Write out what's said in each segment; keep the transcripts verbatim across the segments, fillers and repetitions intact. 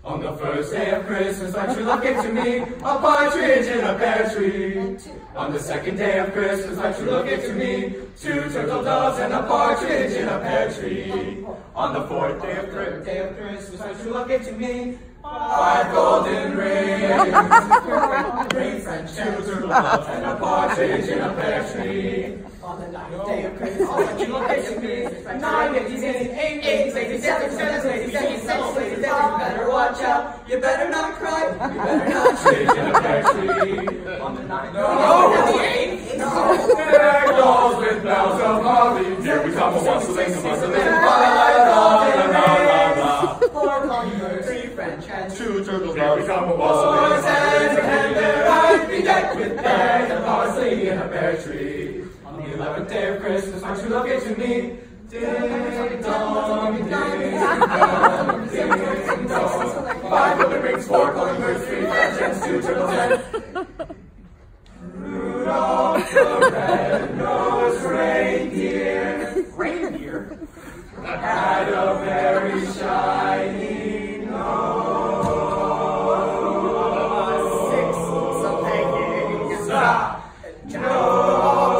On the first day of Christmas, why don't you look into me, a partridge in a pear tree. On the second day of Christmas, why don't you look into me, two turtle doves and a partridge in a pear tree. On the fourth day of, day of Christmas, why don't you look into me, five golden rings, three French hens, two turtle doves and a partridge in a pear tree. On the ninth day of Christmas, why don't you look into me, nine ladies, eight ladies, ladies, seven, seven, ladies, seven, seven, ladies, you better watch out, you better not cry, you better not shake in a pear tree. On the ninth, no, no, the eighth, no. There goes with bells of holly, here we come, a whistling, a bustling, la la la la la la. Four hummingbirds, three French hens, two turtle doves, here we come, a whistling, a and their eyes be decked with pears and parsley in a pear tree. On the eleventh day of Christmas, why don't you look into me? Ding dong, ding dong, ding dong. Five golden rings, four golden birds, three French hens, two turtle doves. Rudolph the red-nosed reindeer, reindeer, had a very shiny nose. Six, something, stop, nose.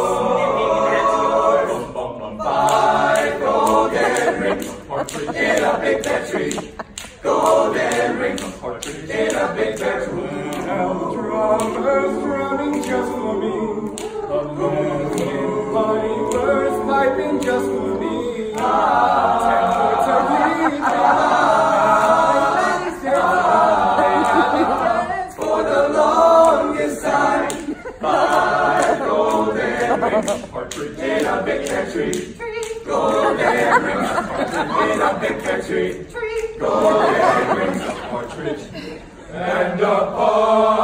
Partridge in a big pear tree, golden rings, partridge in a big pear tree. Now drummers drumming just for me, a million funny birds piping just for me. Ah, turkey, turkey, for the longest time. Five golden rings, partridge in a big pear tree. Golden rings, partridge in a big pear tree. Golden rings, partridge and a partridge.